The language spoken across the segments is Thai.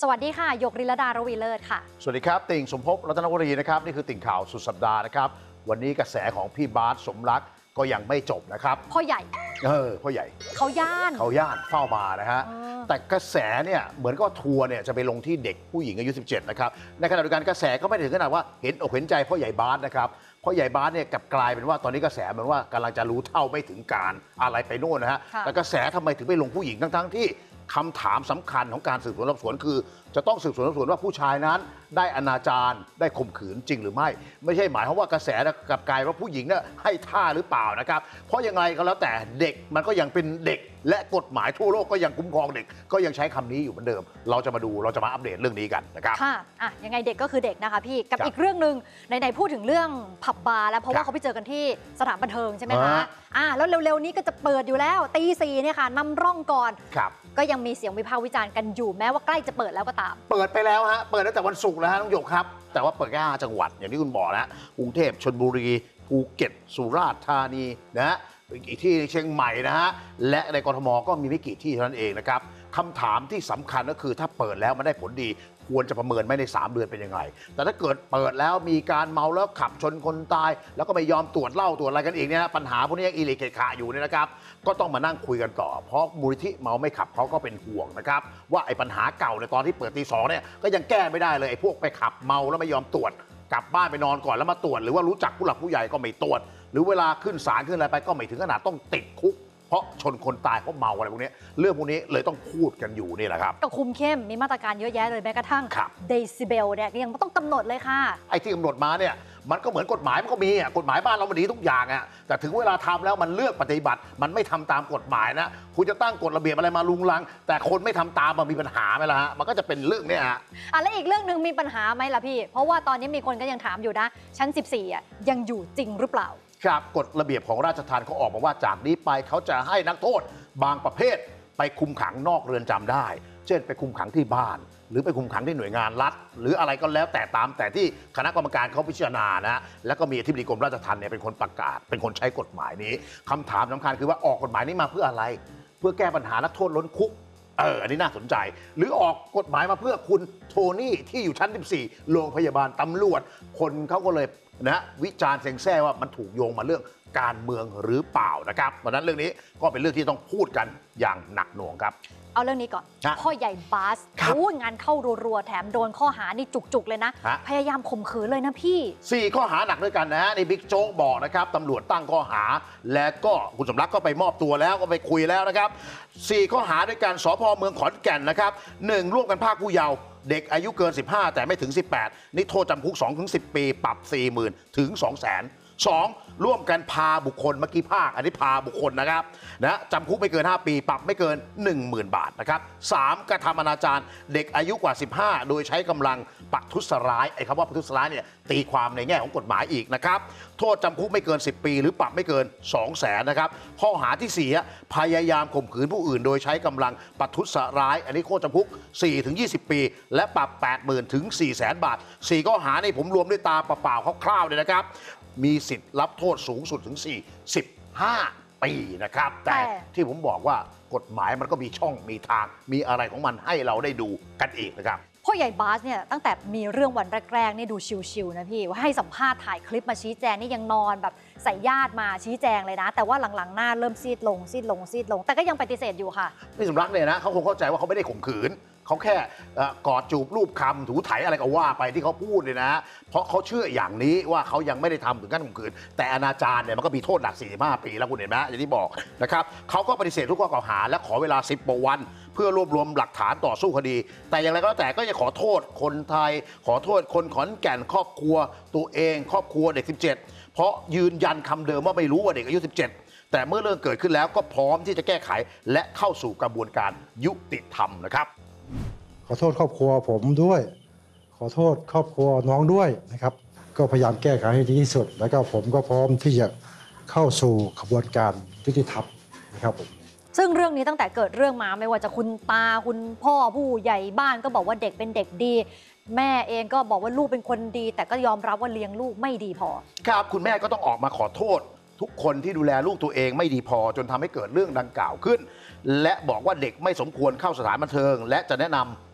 สวัสดีค่ะหยกริลดา ระวีเลิศค่ะสวัสดีครับติ่งสมภพรัตนวรีนะครับนี่คือติ่งข่าวสุดสัปดาห์นะครับวันนี้กระแสของพี่บาสสมรักก็ยังไม่จบนะครับพ่อใหญ่พ่อใหญ่เขาย่านเฝ้ามานะฮะแต่กระแสเนี่ยเหมือนก็ทัวร์เนี่ยจะไปลงที่เด็กผู้หญิงอายุ17นะครับในขณะเดียวกันกระแสก็ไม่ถึงขนาดว่าเห็นอกเห็นใจพ่อใหญ่บาสนะครับพ่อใหญ่บาสเนี่ยกลับกลายเป็นว่าตอนนี้กระแสเหมือนว่ากำลังจะรู้เท่าไม่ถึงการอะไรไปโน่นนะฮะแต่กระแสทำไมถึงไปลงผู้หญิงทั้งที่คำถามสำคัญของการสืบสวนสอบสวนคือจะต้องสืบสวนสอบสวนว่าผู้ชายนั้นได้อนาจารได้ข่มขืนจริงหรือไม่ใช่หมายความว่ากระแสกับกลายว่าผู้หญิงเนี่ยให้ท่าหรือเปล่านะครับเพราะยังไงก็แล้วแต่เด็กมันก็ยังเป็นเด็กและกฎหมายทั่วโลกก็ยังคุ้มครองเด็กก็ยังใช้คำนี้อยู่เหมือนเดิมเราจะมาอัปเดตเรื่องนี้กันนะครับค่ะยังไงเด็กก็คือเด็กนะคะพี่กับอีกเรื่องนึงในพูดถึงเรื่องผับบาร์แล้วเพราะว่าเขาไปเจอกันที่สถานบันเทิงใช่ไหมคะแล้วเร็วๆนี้ก็จะเปิดอยู่แล้วตี 4เนี่ยค่ะนำร่องก่อนก็ยังมีเสียงวิพากษ์วิจารณ์กันอยู่แม้ว่าใกล้จะเปิดแล้วก็ตามเปิดไปแล้วฮะเปิดตั้งแต่วันศุกร์แล้วฮะน้องหยกครับแต่ว่าเปิดแค่5 จังหวัดอย่างที่คุณบอกนะกรุงเทพชลบุรีภูเก็ตสุราษฎร์ธานีนะฮะอีกที่เชียงใหม่นะฮะและในกทมก็มีไม่กี่ที่เท่านั้นเองนะครับคำถามที่สำคัญก็คือถ้าเปิดแล้วมันได้ผลดีควรจะประเมินไม่ใน3 เดือนเป็นยังไงแต่ถ้าเกิดเปิดแล้วมีการเมาแล้วขับชนคนตายแล้วก็ไม่ยอมตรวจเหล้าตรวจอะไรกันอีกเนี่ยปัญหาพวกนี้ยังอีหลีเกะขะอยู่เนี่ยนะครับก็ต้องมานั่งคุยกันต่อเพราะมูลนิธิเมาไม่ขับเขาก็เป็นห่วงนะครับว่าไอ้ปัญหาเก่าในตอนที่เปิดตี 2เนี่ยก็ยังแก้ไม่ได้เลยไอ้พวกไปขับเมาแล้วไม่ยอมตรวจกลับบ้านไปนอนก่อนแล้วมาตรวจหรือว่ารู้จักผู้หลักผู้ใหญ่ก็ไม่ตรวจหรือเวลาขึ้นศาลขึ้นอะไรไปก็ไม่ถึงขนาดต้องติดคุกเพราะชนคนตายเพราะเมาอะไรพวกนี้เรื่องพวกนี้เลยต้องพูดกันอยู่นี่แหละครับก็คุมเข้มมีมาตรการเยอะแยะเลยแม้กระทั่งเดซิเบลเนี่ยยังไม่ต้องกำหนดเลยค่ะไอ้ที่กำหนดมาเนี่ยมันก็เหมือนกฎหมายมันก็มีกฎหมายบ้านเรามันดีทุกอย่างแต่ถึงเวลาทำแล้วมันเลือกปฏิบัติมันไม่ทำตามกฎหมายนะคุณจะตั้งกฎระเบียบอะไรมาลุงลังแต่คนไม่ทำตามมันมีปัญหาไหมล่ะฮะมันก็จะเป็นเรื่องนี้ฮะแล้วอีกเรื่องนึงมีปัญหาไหมล่ะพี่เพราะว่าตอนนี้มีคนก็ยังถามอยู่นะชั้น 14ยังอยู่จริงหรือเปล่าครับกฎระเบียบของราชทัณฑ์เขาออกมาว่าจากนี้ไปเขาจะให้นักโทษบางประเภทไปคุมขังนอกเรือนจำได้เช่นไปคุมขังที่บ้านหรือไปคุมขังที่หน่วยงานรัฐหรืออะไรก็แล้วแต่ตามแต่ที่คณะกรรมการเขาพิจารณานะแล้วก็มีอธิบดีกรมราชทัณฑ์เนี่ยเป็นคนประกาศเป็นคนใช้กฎหมายนี้คำถามสำคัญคือว่าออกกฎหมายนี้มาเพื่ออะไรเพื่อแก้ปัญหานักโทษล้นคุกอันนี้น่าสนใจหรือออกกฎหมายมาเพื่อคุณโทนี่ที่อยู่ชั้น 14โรงพยาบาลตำรวจคนเขาก็เลยนะวิจารณ์เซ็งแซ่ว่ามันถูกโยงมาเรื่องการเมืองหรือเปล่านะครับเพราะนั้นเรื่องนี้ก็เป็นเรื่องที่ต้องพูดกันอย่างหนักหน่วงครับเอาเรื่องนี้ก่อนพ่อใหญ่บาสงานเข้ารัวๆแถมโดนข้อหานี่จุกๆเลยนะพยายามข่มขืนเลยนะพี่ 4 ข้อหาหนักด้วยกันนะฮะในบิ๊กโจ๊กบอกนะครับตำรวจตั้งข้อหาและก็คุณสมรักก็ไปมอบตัวแล้วก็ไปคุยแล้วนะครับ4 ข้อหาด้วยกันสพ.เมืองขอนแก่นนะครับ1ร่วมกันพรากผู้เยาว์เด็กอายุเกิน15แต่ไม่ถึง18นี่โทษจำคุก 2-10 ปีปรับ 40,000 ถึง 200,000 2. ร่วมกันพาบุคคลเมื่อกี้ภาคอันนี้พาบุคคลนะครับจำคุกไม่เกิน5 ปีปรับไม่เกิน 10,000 บาทนะครับ 3. กระทำอนาจารเด็กอายุกว่า15โดยใช้กำลังประทุษร้ายไอ้คำว่าประทุษร้ายเนี่ยตีความในแง่ของกฎหมายอีกนะครับโทษจำคุกไม่เกิน10 ปีหรือปรับไม่เกิน 200,000 นะครับข้อหาที่4พยายามข่มขืนผู้อื่นโดยใช้กำลังประทุษร้ายอันนี้โทษจำคุก 4-20 ปีและปรับ 80,000 ถึง 400,000 บาท4 ข้อหาในผมรวมด้วยตาเปล่าๆคร่าวๆเลยนะครับมีสิทธิ์รับโทษสูงสุดถึง45 ปีนะครับแต่ที่ผมบอกว่ากฎหมายมันก็มีช่องมีทางมีอะไรของมันให้เราได้ดูกันอีกนะครับพ่อใหญ่บาสเนี่ยตั้งแต่มีเรื่องวันแรกๆนี่ดูชิวๆนะพี่ว่าให้สัมภาษณ์ถ่ายคลิปมาชี้แจงนี่ยังนอนแบบใส่ญาติมาชี้แจงเลยนะแต่ว่าหลังๆหน้าเริ่มซีดลงแต่ก็ยังปฏิเสธอยู่ค่ะพี่สมรักเนี่ยนะเขาคงเข้าใจว่าเขาไม่ได้ข่มขืนเขาแค่กอดจูบรูปคำถูไถอะไรก็ว่าไปที่เขาพูดเลยนะเพราะเขาเชื่ออย่างนี้ว่าเขายังไม่ได้ทำถึงขั้นข่มขืนแต่อนาจารเนี่ยมันก็มีโทษหนัก45 ปีแล้วคุณเห็นไหมอย่างที่บอกนะครับเขาก็ปฏิเสธทุกข้อกล่าวหาและขอเวลา10 กว่าวันเพื่อรวบรวมหลักฐานต่อสู้คดีแต่อย่างไรก็แล้วแต่ก็จะขอโทษคนไทยขอโทษคนขอนแก่นครอบครัวตัวเองครอบครัวเด็ก17เพราะยืนยันคำเดิมว่าไม่รู้ว่าเด็กอายุ17แต่เมื่อเรื่องเกิดขึ้นแล้วก็พร้อมที่จะแก้ไขและเข้าสู่กระบวนการยุติธรรมนะครับขอโทษครอบครัวผมด้วยขอโทษครอบครัวน้องด้วยนะครับก็พยายามแก้ไขให้ดีที่สุดแล้วก็ผมก็พร้อมที่จะเข้าสู่กระบวนการยุติธรรมนะครับผมซึ่งเรื่องนี้ตั้งแต่เกิดเรื่องมาไม่ว่าจะคุณตาคุณพ่อผู้ใหญ่บ้านก็บอกว่าเด็กเป็นเด็กดีแม่เองก็บอกว่าลูกเป็นคนดีแต่ก็ยอมรับว่าเลี้ยงลูกไม่ดีพอครับคุณแม่ก็ต้องออกมาขอโทษทุกคนที่ดูแลลูกตัวเองไม่ดีพอจนทำให้เกิดเรื่องดังกล่าวขึ้นและบอกว่าเด็กไม่สมควรเข้าสถานบันเทิงและจะแนะนำ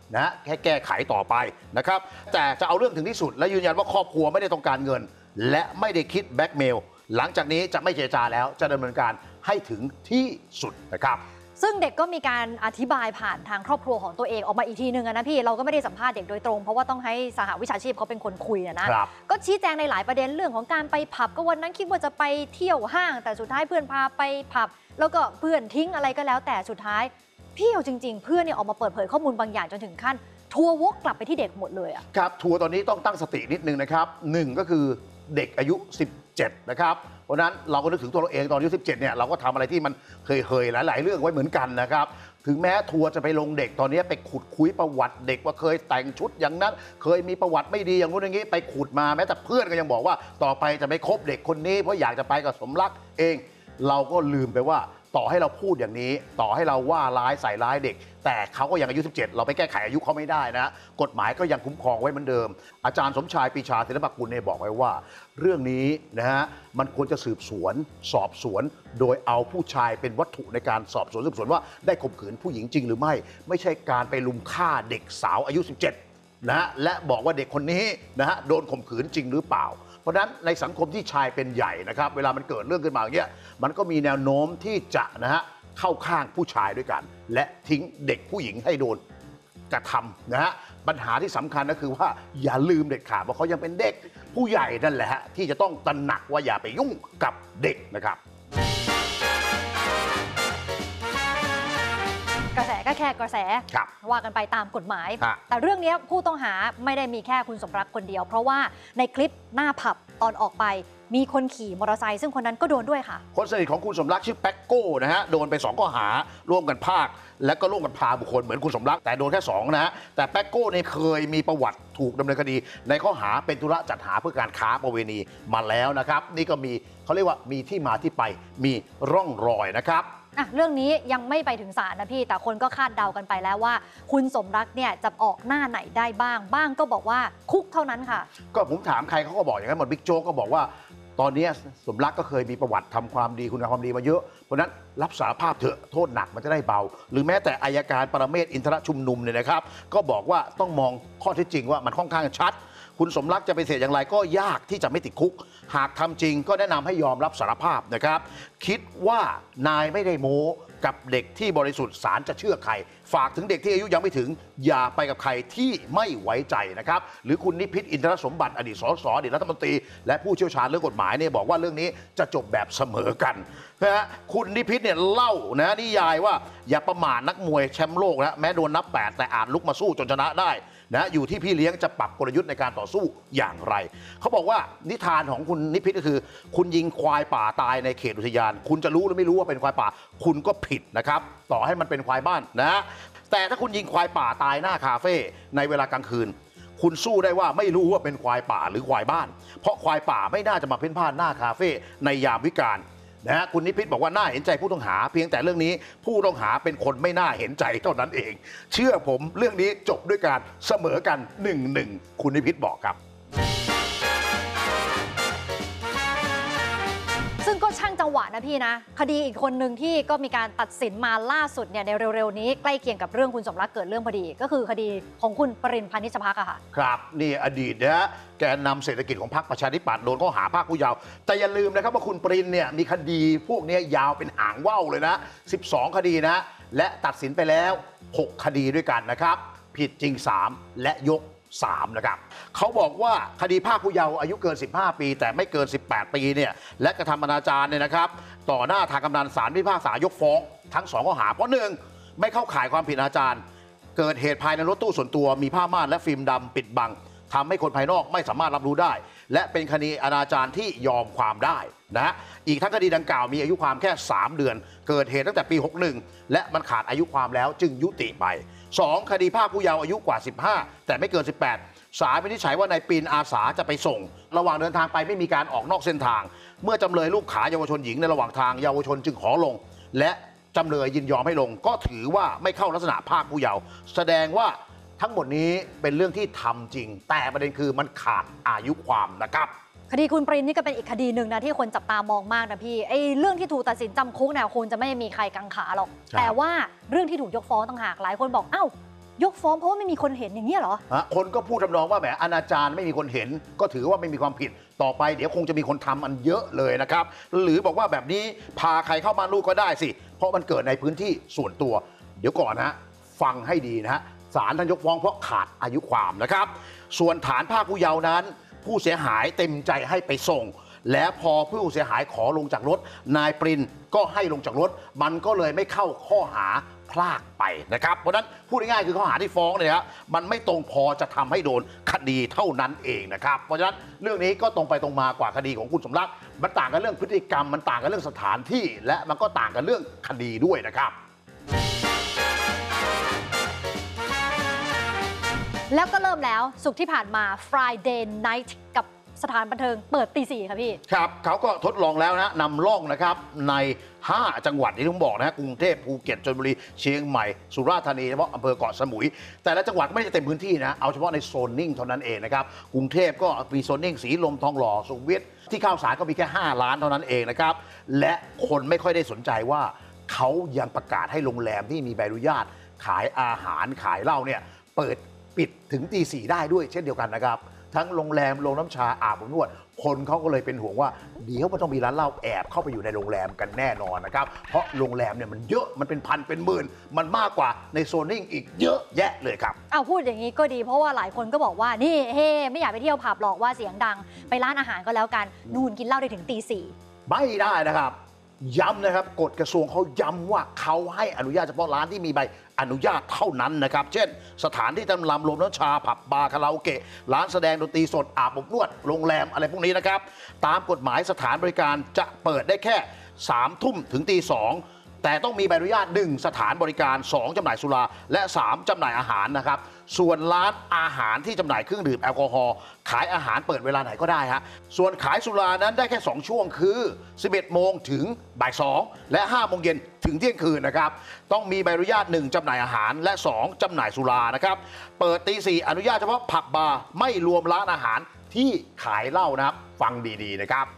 นะแค่แก้ไขต่อไปนะครับแต่จะเอาเรื่องถึงที่สุดและยืนยันว่าครอบครัวไม่ได้ต้องการเงินและไม่ได้คิดแบล็กเมลหลังจากนี้จะไม่เจรจาแล้วจะดำเนินการให้ถึงที่สุดนะครับซึ่งเด็กก็มีการอธิบายผ่านทางครอบครัวของตัวเองออกมาอีกทีนึงนะพี่เราก็ไม่ได้สัมภาษณ์เด็กโดยตรงเพราะว่าต้องให้สหวิชาชีพเขาเป็นคนคุยนะก็ชี้แจงในหลายประเด็นเรื่องของการไปผับก็วันนั้นคิดว่าจะไปเที่ยวห้างแต่สุดท้ายเพื่อนพาไปผับแล้วก็เพื่อนทิ้งอะไรก็แล้วแต่สุดท้ายพี่เอาจริงๆเพื่อนเนี่ยออกมาเปิดเผยข้อมูลบางอย่างจนถึงขั้นทัวร์วกกลับไปที่เด็กหมดเลยอะครับทัวร์ตอนนี้ต้องตั้งสตินิดนึงนะครับ1ก็คือเด็กอายุ17นะครับเพราะนั้นเราก็นึกถึงตัวเราเองตอนอายุ17เนี่ยเราก็ทำอะไรที่มันเคยหลายๆเรื่องไว้เหมือนกันนะครับถึงแม้ทัวร์จะไปลงเด็กตอนนี้ไปขุดคุยประวัติเด็กว่าเคยแต่งชุดอย่างนั้นเคยมีประวัติไม่ดีอย่างนู้นอย่างนี้ไปขุดมาแม้แต่เพื่อนก็ยังบอกว่าต่อไปจะไม่คบเด็กคนนี้เพราะอยากจะไปกับสมรักเองเราก็ลืมไปว่าต่อให้เราพูดอย่างนี้ต่อให้เราว่าร้ายใส่ร้ายเด็กแต่เขาก็ยังอายุ17เราไปแก้ไขอายุเขาไม่ได้นะกฎหมายก็ยังคุ้มครองไว้เหมือนเดิมอาจารย์สมชายปีชาศิลปกุลเนี่ยบอกไว้ว่าเรื่องนี้นะฮะมันควรจะสืบสวนสอบสวนโดยเอาผู้ชายเป็นวัตถุในการสอบสวนสืบสวนว่าได้ข่มขืนผู้หญิงจริงหรือไม่ใช่การไปลุมฆ่าเด็กสาวอายุ17นะฮะและบอกว่าเด็กคนนี้นะฮะโดนข่มขืนจริงหรือเปล่าเพราะฉะนั้นในสังคมที่ชายเป็นใหญ่นะครับเวลามันเกิดเรื่องขึ้นมาอย่างเงี้ยมันก็มีแนวโน้มที่จะนะฮะเข้าข้างผู้ชายด้วยกันและทิ้งเด็กผู้หญิงให้โดนกระทำนะฮะปัญหาที่สำคัญก็คือว่าอย่าลืมเด็ดขาดว่าเขายังเป็นเด็กผู้ใหญ่นั่นแหละฮะที่จะต้องตระหนักว่าอย่าไปยุ่งกับเด็กนะครับกระแสก็แค่กระแสว่ากันไปตามกฎหมายแต่เรื่องนี้ผู้ต้องหาไม่ได้มีแค่คุณสมรักคนเดียวเพราะว่าในคลิปหน้าผับตอนออกไปมีคนขี่มอเตอร์ไซค์ซึ่งคนนั้นก็โดนด้วยค่ะคนสนิทของคุณสมรักชื่อแป๊กโก้นะฮะโดนไป2ข้อหาร่วมกันพากและก็ร่วมกันพาบุคคลเหมือนคุณสมรักแต่โดนแค่2นะฮะแต่แป๊กโก้เนี่ยเคยมีประวัติถูกดำเนินคดีในข้อหาเป็นธุระจัดหาเพื่อการค้าประเวณีมาแล้วนะครับนี่ก็มีเขาเรียกว่ามีที่มาที่ไปมีร่องรอยนะครับเรื่องนี้ยังไม่ไปถึงศาลนะพี่แต่คนก็คาดเดากันไปแล้วว่าคุณสมรักเนี่ยจะออกหน้าไหนได้บ้างก็บอกว่าคุกเท่านั้นค่ะก็ผมถามใครเขาก็บอกอย่างนั้นหมดบิ๊กโจ๊กก็บอกว่าตอนนี้สมรักก็เคยมีประวัติทำความดีคุณงามความดีมาเยอะเพราะนั้นรับสารภาพเถอะโทษหนักมันจะได้เบาหรือแม้แต่อัยการปรเมศวร์อินทรชุมนุมเนี่ยนะครับก็บอกว่าต้องมองข้อเท็จจริงว่ามันค่อนข้างชัดคุณสมรักจะไปเสียอย่างไรก็ยากที่จะไม่ติดคุกหากทำจริงก็แนะนำให้ยอมรับสารภาพนะครับคิดว่านายไม่ได้โม้กับเด็กที่บริสุทธิ์ศาลจะเชื่อใครฝากถึงเด็กที่อายุยังไม่ถึงอย่าไปกับใครที่ไม่ไว้ใจนะครับหรือคุณนิพิษอินทรสมบัติอดีตสสอดีตรัฐมนตรีและผู้เชี่ยวชาญเรื่องกฎหมายเนี่ยบอกว่าเรื่องนี้จะจบแบบเสมอกันนะฮะคุณนิพิษเนี่ยเล่านะนิยายว่าอย่าประมาทนักมวยแชมป์โลกนะแม้โดนนับ8แต่อาจลุกมาสู้จนชนะได้นะอยู่ที่พี่เลี้ยงจะปรับกลยุทธ์ในการต่อสู้อย่างไรเขาบอกว่านิทานของคุณนิพิษก็คือคุณยิงควายป่าตายในเขตอุทยานคุณจะรู้หรือไม่รู้ว่าเป็นควายป่าคุณก็ผิดนะครับต่อให้มันเป็นควายบ้านนะแต่ถ้าคุณยิงควายป่าตายหน้าคาเฟ่ในเวลากลางคืนคุณสู้ได้ว่าไม่รู้ว่าเป็นควายป่าหรือควายบ้านเพราะควายป่าไม่น่าจะมาเพ่นพ่านหน้าคาเฟ่ในยามวิกาลนะฮะคุณนิพิษบอกว่าน่าเห็นใจผู้ต้องหาเพียงแต่เรื่องนี้ผู้ต้องหาเป็นคนไม่น่าเห็นใจเท่านั้นเองเชื่อผมเรื่องนี้จบด้วยการเสมอกัน 1-1 คุณนิพิษบอกครับซึ่งก็ช่างจังหวะนะพี่นะคดีอีกคนหนึ่งที่ก็มีการตัดสินมาล่าสุดเนี่ยในเร็วๆนี้ใกล้เคียงกับเรื่องคุณสมรักเกิดเรื่องพอดีก็คือคดีของคุณปริน พานิชภักอะค่ะครับนี่อดีตนะแกนนำเศรษฐกิจของพรรคประชาธิปัตย์โดนข้อหาพรากผู้เยาว์แต่อย่าลืมนะครับว่าคุณปรินเนี่ยมีคดีพวกนี้ยาวเป็นหางว่าวเลยนะ12 คดีนะและตัดสินไปแล้ว6 คดีด้วยกันนะครับผิดจริง3และยก3นะครับเขาบอกว่าคดีพรากผู้เยาว์อายุเกิน15 ปีแต่ไม่เกิน18 ปีเนี่ยและกระทำอนาจารเนี่ยนะครับต่อหน้าทางกำนันศาลพิพากษายกฟ้องทั้ง2 ข้อหาเพราะ1ไม่เข้าข่ายความผิดอนาจารเกิดเหตุภายในรถตู้ส่วนตัวมีผ้าม่านและฟิล์มดำปิดบังทำให้คนภายนอกไม่สามารถรับรู้ได้และเป็นคดีอนาจารที่ยอมความได้นะอีกทั้งคดีดังกล่าวมีอายุความแค่3 เดือนเกิดเหตุตั้งแต่ปี61และมันขาดอายุความแล้วจึงยุติไป2 คดีพรากผู้เยาว์อายุกว่า15แต่ไม่เกิน18ศาลวินิจฉัยว่านายปีนอาสาจะไปส่งระหว่างเดินทางไปไม่มีการออกนอกเส้นทางเมื่อจำเลยลูกขาเยาวชนหญิงในระหว่างทางเยาวชนจึงขอลงและจำเลยยินยอมให้ลงก็ถือว่าไม่เข้าลักษณะพรากผู้เยาว์แสดงว่าทั้งหมดนี้เป็นเรื่องที่ทำจริงแต่ประเด็นคือมันขาดอายุความนะครับคดีคุณปรินนี่ก็เป็นอีกคดีหนึ่งนะที่คนจับตามองมากนะพี่ไอ้เรื่องที่ถูกตัดสินจำคุกเนี่ยคงจะไม่มีใครกังขาหรอกแต่ว่าเรื่องที่ถูกยกฟ้องต่างหากหลายคนบอกเอ้ายกฟ้องเพราะว่าไม่มีคนเห็นอย่างนี้เหรอคนก็พูดทำนองว่าแหมอนาจารไม่มีคนเห็นก็ถือว่าไม่มีความผิดต่อไปเดี๋ยวคงจะมีคนทำมันเยอะเลยนะครับหรือบอกว่าแบบนี้พาใครเข้ามาลูกก็ได้สิเพราะมันเกิดในพื้นที่ส่วนตัวเดี๋ยวก่อนนะฟังให้ดีนะฮะศาลท่านยกฟ้องเพราะขาดอายุความนะครับส่วนฐานภาคผู้เยาว์นั้นผู้เสียหายเต็มใจให้ไปส่งและพอผู้เสียหายขอลงจากรถนายปรินก็ให้ลงจากรถมันก็เลยไม่เข้าข้อหาพลากไปนะครับเพราะนั้นพูดง่ายๆคือข้อหาที่ฟ้องเนี่ยครับมันไม่ตรงพอจะทำให้โดนคดีเท่านั้นเองนะครับเพราะฉะนั้นเรื่องนี้ก็ตรงไปตรงมากว่าคดีของคุณสมรักมันต่างกันเรื่องพฤติกรรมมันต่างกันเรื่องสถานที่และมันก็ต่างกันเรื่องคดีด้วยนะครับแล้วก็เริ่มแล้วศุกร์ที่ผ่านมา Friday Night กับสถานบันเทิงเปิดตี 4ค่ะพี่ครับเขาก็ทดลองแล้วนะนำร่องนะครับใน5จังหวัดที่ผมบอกนะกรุงเทพภูเก็ตชลบุรีเชียงใหม่สุราษฎร์ธานีเฉพาะอำเภอเกาะสมุยแต่ละจังหวัดไม่ได้เต็มพื้นที่นะเอาเฉพาะในโซนนิ่งเท่านั้นเองนะครับกรุงเทพก็มีโซนนิ่งสีลมทองหล่อสุขุมวิทที่ข้าวสารก็มีแค่5ล้านเท่านั้นเองนะครับและคนไม่ค่อยได้สนใจว่าเขายังประกาศให้โรงแรมที่มีใบอนุญาตขายอาหารขายเหล้าเนี่ยเปิดปิดถึงตี 4ได้ด้วยเช่นเดียวกันนะครับทั้งโรงแรมโรงน้ำชาอาบอบนวดคนเขาก็เลยเป็นห่วงว่าเดี๋ยวมันต้องมีร้านเหล้าแอบเข้าไปอยู่ในโรงแรมกันแน่นอนนะครับเพราะโรงแรมเนี่ยมันเยอะมันเป็นพันเป็นหมื่นมันมากกว่าในโซนนิ่งอีกเยอะแยะเลยครับพูดอย่างนี้ก็ดีเพราะว่าหลายคนก็บอกว่านี่เฮ้ไม่อยากไปเที่ยวผับหรอกว่าเสียงดังไปร้านอาหารก็แล้วกันนู่นกินเหล้าได้ถึงตี 4 ไม่ได้นะครับย้ำนะครับกฎกระทรวงเขาย้ำว่าเขาให้อนุญาตเฉพาะร้านที่มีใบอนุญาตเท่านั้นนะครับเช่นสถานที่ตำรำรวมน้ำชาผับบาร์คาราโอเกะร้านแสดงดนตรีสดอาบอบนวดโรงแรมอะไรพวกนี้นะครับตามกฎหมายสถานบริการจะเปิดได้แค่3 ทุ่มถึงตี 2แต่ต้องมีใบอนุญาต1สถานบริการ2จำหน่ายสุราและ3จำหน่ายอาหารนะครับส่วนร้านอาหารที่จำหน่ายเครื่องดื่มแอลกอฮอล์ขายอาหารเปิดเวลาไหนก็ได้ฮะส่วนขายสุรานั้นได้แค่2ช่วงคือ11 โมงถึงบ่าย 2และ5 โมงเย็นถึงเที่ยงคืนนะครับต้องมีใบอนุญาต1จำหน่ายอาหารและ2จำหน่ายสุรานะครับเปิดตี 4อนุญาตเฉพาะผับบาร์ไม่รวมร้านอาหารที่ขายเหล้านะครับฟังดีๆนะครับ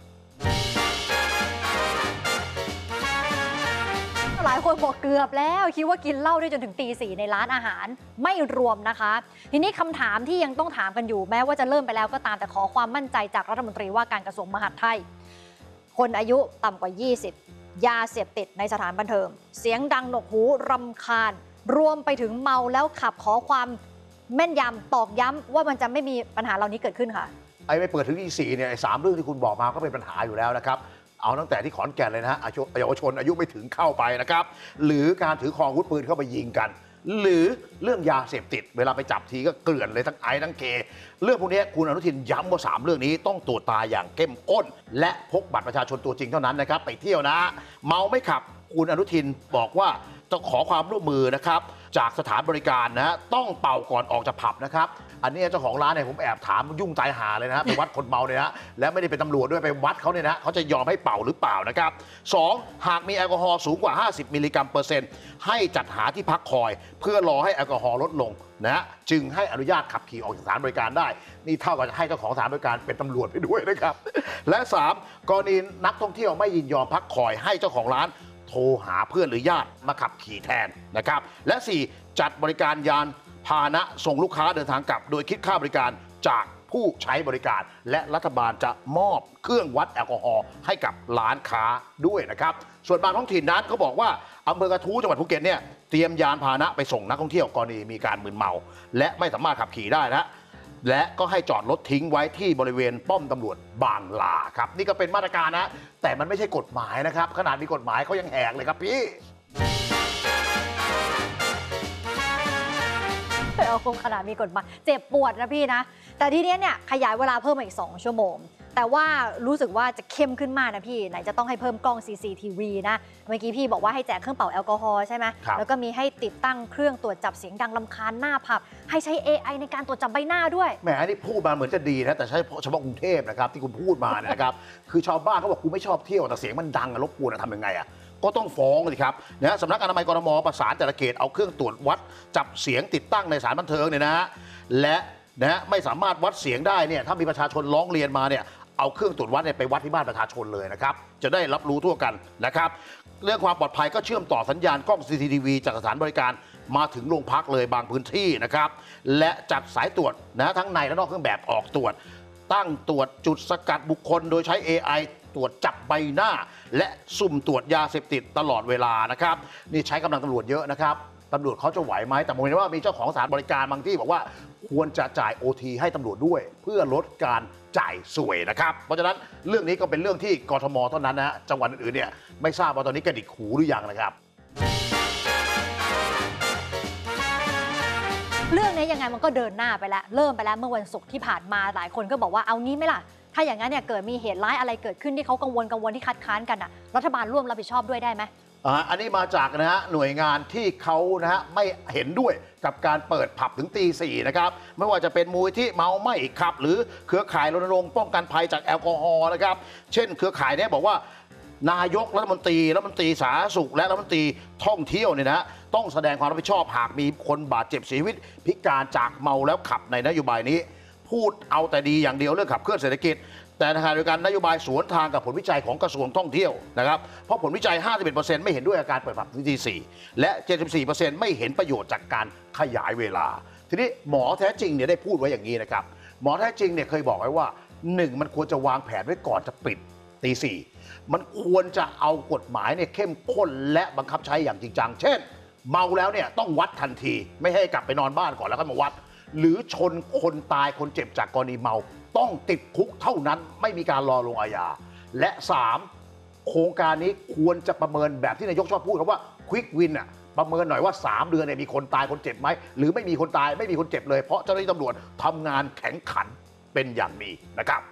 หลายคนบอกเกือบแล้วคิดว่ากินเหล้าได้จนถึงตี 4ในร้านอาหารไม่รวมนะคะทีนี้คำถามที่ยังต้องถามกันอยู่แม้ว่าจะเริ่มไปแล้วก็ตามแต่ขอความมั่นใจจากรัฐมนตรีว่าการกระทรวงมหาดไทยคนอายุต่ำกว่า20ยาเสพติดในสถานบันเทิงเสียงดังหนวกหูรำคาญรวมไปถึงเมาแล้วขับขอความแม่นยำตอกย้ำว่ามันจะไม่มีปัญหาเหล่านี้เกิดขึ้นค่ะไม่เปิดถึงที่4เนี่ย3เรื่องที่คุณบอกมาก็เป็นปัญหาอยู่แล้วนะครับเอาตั้งแต่ที่ขอนแก่นเลยนะฮะเยาวชนอายุไม่ถึงเข้าไปนะครับหรือการถือครองอาวุธปืนเข้าไปยิงกันหรือเรื่องยาเสพติดเวลาไปจับทีก็เกลื่อนเลยทั้งไอทั้งเกเรื่องพวกนี้คุณอนุทินย้ำว่า3เรื่องนี้ต้องตรวจตาอย่างเข้มข้นและพกบัตรประชาชนตัวจริงเท่านั้นนะครับไปเที่ยวนะเมาไม่ขับคุณอนุทินบอกว่าต้องขอความร่วมมือนะครับจากสถานบริการนะต้องเป่าก่อนออกจากผับนะครับอันนี้เจ้าของร้านเนี่ยผมแอบถามยุ่งใจหาเลยนะไปวัดคนเมาเนี่ยนะและไม่ได้เป็นตำรวจด้วยไปวัดเขาเนี่ยนะเขาจะยอมให้เป่าหรือเปล่านะครับ2หากมีแอลกอฮอล์สูงกว่า50 มิลลิกรัมเปอร์เซ็นต์ให้จัดหาที่พักคอยเพื่อรอให้แอลกอฮอล์ลดลงนะจึงให้อนุญาตขับขี่ออกจากสถานบริการได้นี่เท่ากับจะให้เจ้าของสถานบริการเป็นตำรวจไปด้วยนะครับและ3กรณีนักท่องเที่ยวไม่ยินยอมพักคอยให้เจ้าของร้านโทรหาเพื่อนหรือญาติมาขับขี่แทนนะครับและ4จัดบริการยานพาหนะส่งลูกค้าเดินทางกลับโดยคิดค่าบริการจากผู้ใช้บริการและรัฐบาลจะมอบเครื่องวัดแอลกอฮอล์ให้กับร้านค้าด้วยนะครับส่วนบางท้องถิ่นนั้นเขาบอกว่าอำเภอกระทู้จังหวัดภูเก็ตเนี่ยเตรียมยานพาหนะไปส่งนักท่องเที่ยวกรณีมีการมึนเมาและไม่สามารถขับขี่ได้นะและก็ให้จอดรถทิ้งไว้ที่บริเวณป้อมตำรวจบางลาครับนี่ก็เป็นมาตรการนะแต่มันไม่ใช่กฎหมายนะครับขนาดมีกฎหมายเขายังแหกเลยครับพี่คงขนาดมีกฎหมายเจ็บปวดนะพี่นะแต่ทีนี้เนี่ยขยายเวลาเพิ่มมาอีก2ชั่วโมงแต่ว่ารู้สึกว่าจะเข้มขึ้นมากนะพี่ไหนจะต้องให้เพิ่มกล้อง CCTV นะเมื่อกี้พี่บอกว่าให้แจกเครื่องเป่าแอลกอฮอล์ใช่ไหมแล้วก็มีให้ติดตั้งเครื่องตรวจจับเสียงดังรำคาญหน้าผับให้ใช้ AI ในการตรวจจับใบหน้าด้วยแหมอันนี้พูดมาเหมือนจะดีนะแต่ใช่เฉพาะกรุงเทพนะครับที่คุณพูดมานะครับคือชาวบ้านเขาบอกกูไม่ชอบเที่ยวแต่เสียงมันดังรบกวนทำยังไงอะก็ต้องฟ้องสิครับนะสำนักอนามัยกรม.ประสานแต่ละเขตเอาเครื่องตรวจวัดจับเสียงติดตั้งในสถานบันเทิงเนี่ยนะและนะไม่สามารถวัดเสียงได้เนี่ยถ้ามีประชาชนร้องเรียนมาเนี่ยเอาเครื่องตรวจวัดเนี่ยไปวัดที่บ้านประชาชนเลยนะครับจะได้รับรู้ทั่วกันนะครับเรื่องความปลอดภัยก็เชื่อมต่อสัญญาณกล้อง CCTV จากสถานบริการมาถึงโรงพักเลยบางพื้นที่นะครับและจัดสายตรวจนะทั้งในและนอกเครื่องแบบออกตรวจตั้งตรวจจุดสกัดบุคคลโดยใช้ AI ตรวจจับใบหน้าและสุ่มตรวจยาเสพติดตลอดเวลานะครับนี่ใช้กำลังตำรวจเยอะนะครับตำรวจเขาจะไหวไหมแต่ผมเห็นว่ามีเจ้าของสถานบริการบางที่บอกว่าควรจะจ่าย OT ให้ตำรวจด้วยเพื่อลดการจ่ายสวยนะครับเพราะฉะนั้นเรื่องนี้ก็เป็นเรื่องที่กทมเท่านั้นนะฮะจังหวัดอื่นๆเนี่ยไม่ทราบว่าตอนนี้กระดิกหูหรือยังนะครับเรื่องนี้ยังไงมันก็เดินหน้าไปแล้วเริ่มไปแล้วเมื่อวันศุกร์ที่ผ่านมาหลายคนก็บอกว่าเอางี้ไหมล่ะถ้าอย่างนั้นเนี่ยเกิดมีเหตุร้ายอะไรเกิดขึ้นที่เขากังวลที่คัดค้านกันอ่ะรัฐบาลร่วมรับผิดชอบด้วยได้ไหมอันนี้มาจากนะฮะหน่วยงานที่เขานะฮะไม่เห็นด้วยกับการเปิดผับถึงตี 4นะครับไม่ว่าจะเป็นมูลที่เมาไม่ขับหรือเครือข่ายรณรงค์ป้องกันภัยจากแอลกอฮอล์นะครับเช่นเครือข่ายเนี่ยบอกว่านายกรัฐมนตรีสาธารณสุขและรัฐมนตรีท่องเที่ยวเนี่ยนะต้องแสดงความรับผิดชอบหากมีคนบาดเจ็บเสียชีวิตพิการจากเมาแล้วขับในนโยบายนี้พูดเอาแต่ดีอย่างเดียวเรื่องขับเคลื่อนเศรษฐกิจแต่ในขณะเดียวกันนโยบายสวนทางกับผลวิจัยของกระทรวงท่องเที่ยวนะครับเพราะผลวิจัย 51% ไม่เห็นด้วยกับการเปิดผับถึงตี 4และ 74% ไม่เห็นประโยชน์จากการขยายเวลาทีนี้หมอแท้จริงเนี่ยได้พูดไว้อย่างนี้นะครับหมอแท้จริงเนี่ยเคยบอกไว้ว่า1มันควรจะวางแผนไว้ก่อนจะปิดตี 4มันควรจะเอากฎหมายเนี่ยเข้มข้นและบังคับใช้อย่างจริงจังเช่นเมาแล้วเนี่ยต้องวัดทันทีไม่ให้กลับไปนอนบ้านก่อนแล้วก็มาวัดหรือชนคนตายคนเจ็บจากกรณีเมาต้องติดคุกเท่านั้นไม่มีการรอลงอาญาและ3โครงการนี้ควรจะประเมินแบบที่นายกชอบพูดครับว่าควิกวินอ่ะประเมินหน่อยว่า3เดือนเนี่ยมีคนตายคนเจ็บไหมหรือไม่มีคนตายไม่มีคนเจ็บเลยเพราะเจ้าหน้าที่ตำรวจทำงานแข็งขันเป็นอย่างดีนะครับ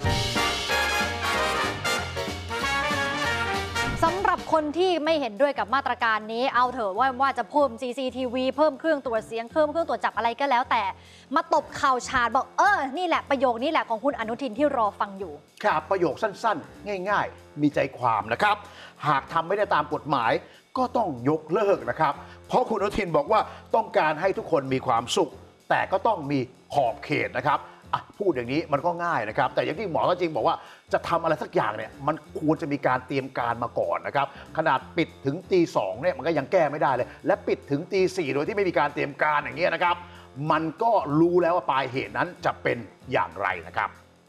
สำหรับคนที่ไม่เห็นด้วยกับมาตรการนี้เอาเถอะว่าจะเพิ่ม CCTV เพิ่มเครื่องตรวจเสียงเพิ่มเครื่องตรวจจับอะไรก็แล้วแต่มาตบข่าวชาญบอกนี่แหละประโยคนี้แหละของคุณอนุทินที่รอฟังอยู่ครับประโยคสั้นๆง่ายๆมีใจความนะครับหากทำไม่ได้ตามกฎหมายก็ต้องยกเลิกนะครับเพราะคุณอนุทินบอกว่าต้องการให้ทุกคนมีความสุขแต่ก็ต้องมีขอบเขตนะครับพูดอย่างนี้มันก็ง่ายนะครับแต่อย่างที่หมอก็จริงบอกว่าจะทำอะไรสักอย่างเนี่ยมันควรจะมีการเตรียมการมาก่อนนะครับขนาดปิดถึงตี 2เนี่ยมันก็ยังแก้ไม่ได้เลยและปิดถึงตี 4โดยที่ไม่มีการเตรียมการอย่างเงี้ยนะครับมันก็รู้แล้วว่าปลายเหตุนั้นจะเป็นอย่างไรนะครับ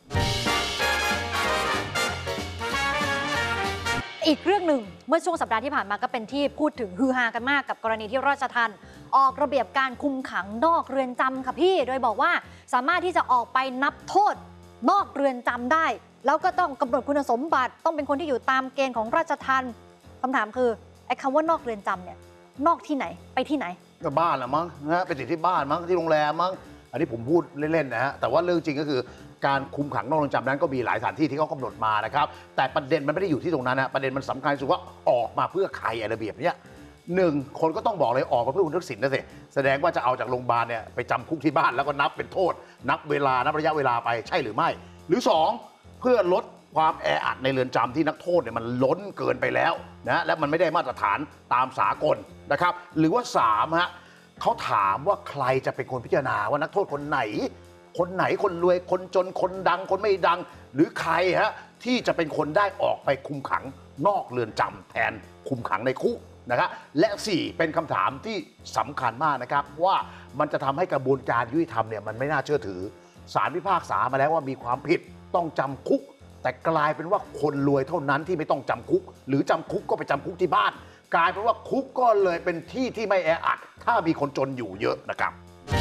อีกเรื่องหนึ่งเมื่อช่วงสัปดาห์ที่ผ่านมาก็เป็นที่พูดถึงฮือฮากันมากกับกรณีที่ราชทัณฑ์ออกระเบียบการคุมขังนอกเรือนจำค่ะพี่โดยบอกว่าสามารถที่จะออกไปนับโทษนอกเรือนจำได้แล้วก็ต้องกำหนดคุณสมบัติต้องเป็นคนที่อยู่ตามเกณฑ์ของราชทัณฑ์คำถามคือไอ้คำว่านอกเรือนจำเนี่ยนอกที่ไหนไปที่ไหนก็บ้านละมั้งนะไปติดที่บ้านมั้งที่โรงแรมมั้งอันนี้ผมพูดเล่นๆนะฮะแต่ว่าเรื่องจริงก็คือการคุมขังนอกเรือนจำนั้นก็มีหลายสถานที่ที่เขากำหนดมานะครับแต่ประเด็นมันไม่ได้อยู่ที่ตรงนั้นนะประเด็นมันสำคัญสุดว่าออกมาเพื่อใครระเบียบเนี้ย1คนก็ต้องบอกเลยออกมาเพื่อคุณทักษิณนะสิแสดงว่าจะเอาจากโรงพยาบาลเนี่ยไปจำคุกที่บ้านแล้วก็นับเป็นโทษนับเวลานับระยะเวลาไปใช่หรือไม่หรือ2เพื่อลดความแออัดในเรือนจำที่นักโทษเนี่ยมันล้นเกินไปแล้วนะและมันไม่ได้มาตรฐานตามสากลนะครับหรือว่า3ฮะเขาถามว่าใครจะเป็นคนพิจารณาว่านักโทษคนไหนคนรวยคนจนคนดังคนไม่ดังหรือใครฮะที่จะเป็นคนได้ออกไปคุมขังนอกเรือนจำแทนคุมขังในคุกนะครับและ4เป็นคำถามที่สำคัญมากนะครับว่ามันจะทำให้กระบวนการยุติธรรมเนี่ยมันไม่น่าเชื่อถือศาลพิพากษามาแล้วว่ามีความผิดต้องจำคุกแต่กลายเป็นว่าคนรวยเท่านั้นที่ไม่ต้องจำคุกหรือจำคุกก็ไปจำคุกที่บ้านกลายเป็นว่าคุกก็เลยเป็นที่ที่ไม่แออัดถ้ามีคนจนอยู่เยอะนะครับ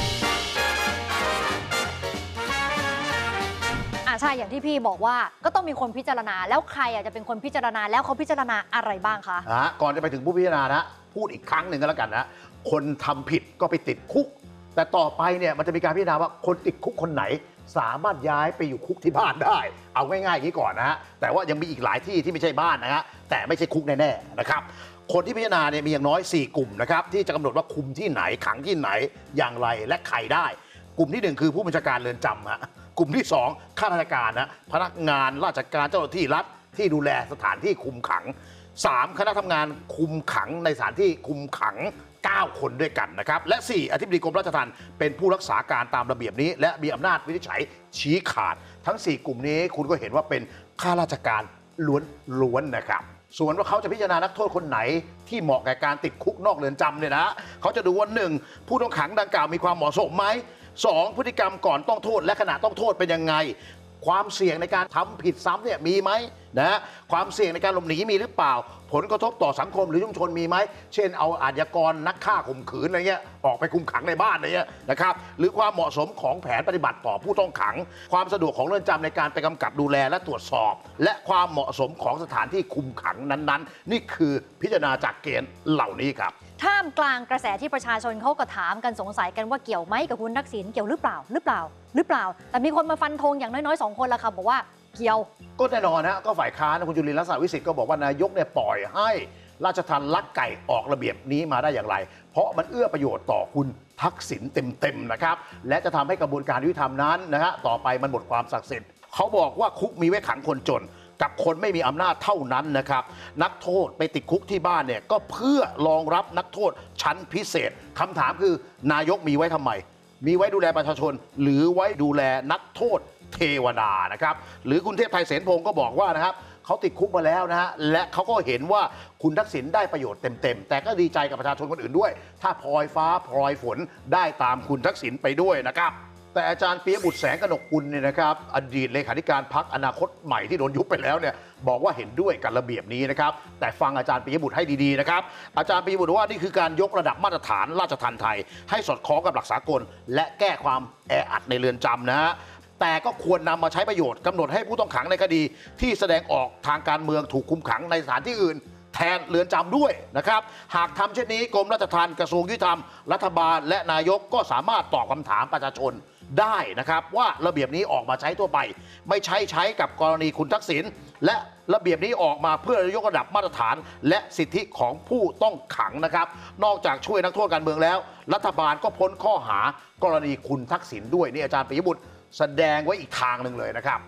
ใช่อย่างที่พี่บอกว่าก็ต้องมีคนพิจารณาแล้วใครจะเป็นคนพิจารณาแล้วเขาพิจารณาอะไรบ้างคะก่อนจะไปถึงผู้พิจารณานะพูดอีกครั้งหนึ่งก็แล้วกันนะคนทำผิดก็ไปติดคุกแต่ต่อไปเนี่ยมันจะมีการพิจารณาว่าคนติดคุกคนไหนสามารถย้ายไปอยู่คุกที่บ้านได้เอาง่ายๆอย่างนี้ก่อนนะฮะแต่ว่ายังมีอีกหลายที่ที่ไม่ใช่บ้านนะฮะแต่ไม่ใช่คุกแน่ๆนะครับคนที่พิจารณาเนี่ยมีอย่างน้อย4กลุ่มนะครับที่จะกำหนดว่าคุมที่ไหนขังที่ไหนอย่างไรและใครได้กลุ่มที่1คือผู้บัญชาการเรือนจำฮะกลุ่มที่2ข้าราชการนะพนักงานราชการเจ้าหน้าที่รัฐที่ดูแลสถานที่คุมขัง3คณะทำงานคุมขังในสถานที่คุมขัง9คนด้วยกันนะครับและ4อธิบดีกรมราชทัณฑ์เป็นผู้รักษาการตามระเบียบนี้และมีอำนาจวินิจฉัยชี้ขาดทั้ง4กลุ่มนี้คุณก็เห็นว่าเป็นข้าราชการล้วนๆนะครับส่วนว่าเขาจะพิจารณานักโทษคนไหนที่เหมาะแก่การติดคุกนอกเรือนจำเนี่ยนะเขาจะดูว่า 1. ผู้ต้องขังดังกล่าวมีความเหมาะสมไหม 2. พฤติกรรมก่อนต้องโทษและขณะต้องโทษเป็นยังไงความเสี่ยงในการทำผิดซ้ำเนี่ยมีไหมนะความเสี่ยงในการหลบหนีมีหรือเปล่าผลกระทบต่อสังคมหรือชุมชนมีไหมเช่นเอาอาชญากรนักฆ่าข่มขืนอะไรเงี้ยออกไปคุมขังในบ้านอะไรเงี้ยนะครับหรือความเหมาะสมของแผนปฏิบัติต่อผู้ต้องขังความสะดวกของเรือนจำในการไปกำกับดูแลและตรวจสอบและความเหมาะสมของสถานที่คุมขังนั้นๆนี่คือพิจารณาจากเกณฑ์เหล่านี้ครับท่ามกลางกระแสที่ประชาชนเขาก็ถามกันสงสัยกันว่าเกี่ยวไหมกับคุณทักษิณเกี่ยวหรือเปล่าแต่มีคนมาฟันธงอย่างน้อยๆ2 คนละค่ะบอกว่าเกี่ยวก็แน่นอนนะก็ฝ่ายค้านคุณจุลินทร์ลักษณะวิสิทธิ์ก็บอกว่านายกเนี่ยปล่อยให้ราชทัณฑ์ลักไก่ออกระเบียบนี้มาได้อย่างไรเพราะมันเอื้อประโยชน์ต่อคุณทักษิณเต็มๆนะครับและจะทำให้กระบวนการยุติธรรมนั้นนะฮะต่อไปมันหมดความศักดิ์สิทธิ์เขาบอกว่าคุกมีไว้ขังคนจนกับคนไม่มีอำนาจเท่านั้นนะครับนักโทษไปติดคุกที่บ้านเนี่ยก็เพื่อรองรับนักโทษชั้นพิเศษคำถามคือนายกมีไว้ทำไมมีไว้ดูแลประชาชนหรือไว้ดูแลนักโทษเทวดานะครับหรือคุณเทพไทยเสนพงศ์ก็บอกว่านะครับเขาติดคุกมาแล้วนะฮะและเขาก็เห็นว่าคุณทักษิณได้ประโยชน์เต็มๆแต่ก็ดีใจกับประชาชนคนอื่นด้วยถ้าพลอยฟ้าพลอยฝนได้ตามคุณทักษิณไปด้วยนะครับแต่อาจารย์ปิยบุตรแสงกนกกุลเนี่ยนะครับอดีตเลขาธิการพรรคอนาคตใหม่ที่โดนยุบไปแล้วเนี่ยบอกว่าเห็นด้วยกับระเบียบนี้นะครับแต่ฟังอาจารย์ปิยบุตรให้ดีๆนะครับอาจารย์ปิยบุตรว่านี่คือการยกระดับมาตรฐานราชทัณฑ์ไทยให้สอดคล้องกับหลักสากลและแก้ความแออัดในเรือนจำนะฮะแต่ก็ควรนำมาใช้ประโยชน์กำหนดให้ผู้ต้องขังในคดีที่แสดงออกทางการเมืองถูกคุมขังในสถานที่อื่นแทนเรือนจำด้วยนะครับหากทำเช่นนี้กรมราชทัณฑ์กระทรวงยุติธรรมรัฐบาลและนายกก็สามารถตอบคำถามประชาชนได้นะครับว่าระเบียบนี้ออกมาใช้ทั่วไปไม่ใช้กับกรณีคุณทักษิณและระเบียบนี้ออกมาเพื่อยกระดับมาตรฐานและสิทธิของผู้ต้องขังนะครับนอกจากช่วยนักโทษการเมืองแล้วรัฐบาลก็พ้นข้อหากรณีคุณทักษิณด้วยนี่อาจารย์ปิยบุตรแสดงไว้อีกทางหนึ่งเลยนะครับ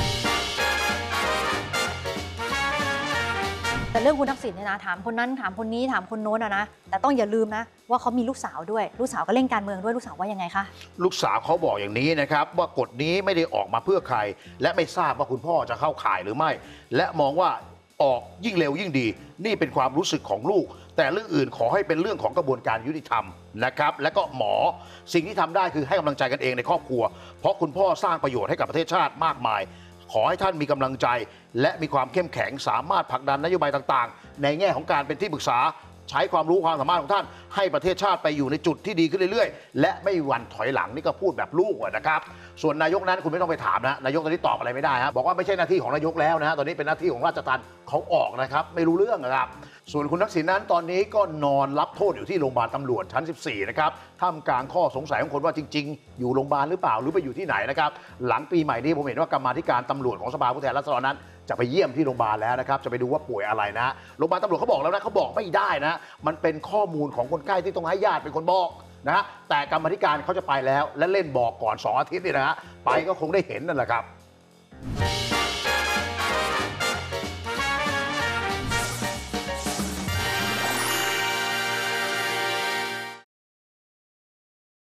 แต่เรื่องคุณทักษิณเนี่ยนะถามคนนั้นถามคนนี้ถามคนโน้นนะแต่ต้องอย่าลืมนะว่าเขามีลูกสาวด้วยลูกสาวก็เล่นการเมืองด้วยลูกสาวว่ายังไงคะลูกสาวเขาบอกอย่างนี้นะครับว่ากฎนี้ไม่ได้ออกมาเพื่อใครและไม่ทราบว่าคุณพ่อจะเข้าข่ายหรือไม่และมองว่าออกยิ่งเร็วยิ่งดีนี่เป็นความรู้สึกของลูกแต่เรื่องอื่นขอให้เป็นเรื่องของกระบวนการยุติธรรมนะครับและก็หมอสิ่งที่ทำได้คือให้กำลังใจกันเองในครอบครัวเพราะคุณพ่อสร้างประโยชน์ให้กับประเทศชาติมากมายขอให้ท่านมีกำลังใจและมีความเข้มแข็งสามารถผลักดันนโยบายต่างๆในแง่ของการเป็นที่ปรึกษาใช้ความรู้ความสามารถของท่านให้ประเทศชาติไปอยู่ในจุดที่ดีขึ้นเรื่อยๆและไม่หวั่นถอยหลังนี่ก็พูดแบบลูกนะครับส่วนนายกนั้นคุณไม่ต้องไปถามนะนายกตอนนี้ตอบอะไรไม่ได้ฮะบอกว่าไม่ใช่หน้าที่ของนายกแล้วนะฮะตอนนี้เป็นหน้าที่ของราชทัณฑ์เขาออกนะครับไม่รู้เรื่องนะครับส่วนคุณทักษิณนั้นตอนนี้ก็นอนรับโทษอยู่ที่โรงพยาบาลตำรวจชั้น 14นะครับท่ามกลางข้อสงสัยของคนว่าจริงๆอยู่โรงพยาบาลหรือเปล่าหรือไปอยู่ที่ไหนนะครับหลังปีใหม่นี้ผมเห็นว่ากรรมาธิการตำรวจของสภาผู้แทนราษฎรนั้นจะไปเยี่ยมที่โรงพยาบาลแล้วนะครับจะไปดูว่าป่วยอะไรนะโรงพยาบาลตำรวจเขาบอกแล้วนะเขาบอกไม่ได้นะมันเป็นข้อมูลของคนใกล้ที่ต้องให้ญาติเป็นคนบอกนะแต่กรรมาธิการเขาจะไปแล้วและเล่นบอกก่อน2 อาทิตย์นี่นะไปก็คงได้เห็นนั่นแหละครับ